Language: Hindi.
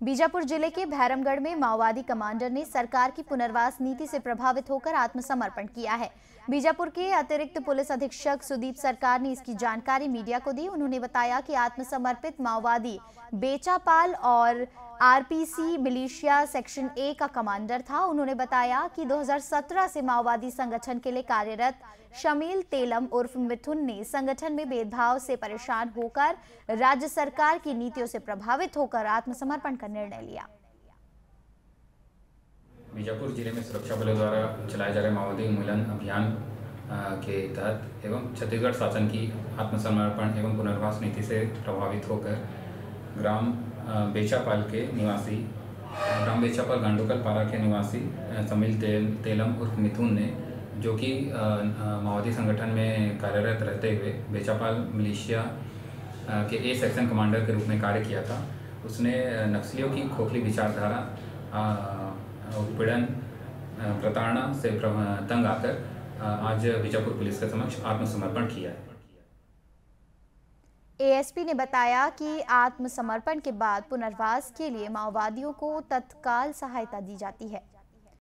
बीजापुर जिले के भैरमगढ़ में माओवादी कमांडर ने सरकार की पुनर्वास नीति से प्रभावित होकर आत्मसमर्पण किया है। बीजापुर के अतिरिक्त पुलिस अधीक्षक सुदीप सरकार ने इसकी जानकारी मीडिया को दी। उन्होंने बताया कि आत्मसमर्पित माओवादी बेचापाल और आरपीसी मिलिशिया सेक्शन ए का कमांडर था। उन्होंने बताया कि 2017 से माओवादी संगठन के लिए कार्यरत शमील तेलम उर्फ मिथुन ने संगठन में भेदभाव से परेशान होकर राज्य सरकार की नीतियों से प्रभावित होकर आत्मसमर्पण का निर्णय लिया। बीजापुर जिले में सुरक्षा बलों द्वारा चलाए जा रहे माओवादी उन्मूलन अभियान के तहत एवं छत्तीसगढ़ शासन की आत्मसमर्पण एवं पुनर्वास नीति से प्रभावित होकर ग्राम बेचापाल के निवासी गांडोकल पारा के निवासी शमील तेलम उर्फ मिथुन ने, जो कि माओवादी संगठन में कार्यरत रहते हुए बेचापाल मिलिशिया के ए सेक्शन कमांडर के रूप में कार्य किया था, उसने नक्सलियों की खोखली विचारधारा, उत्पीड़न, प्रताड़ना से तंग आकर आज बीजापुर पुलिस के समक्ष आत्मसमर्पण किया है। एएसपी ने बताया कि आत्मसमर्पण के बाद पुनर्वास के लिए माओवादियों को तत्काल सहायता दी जाती है।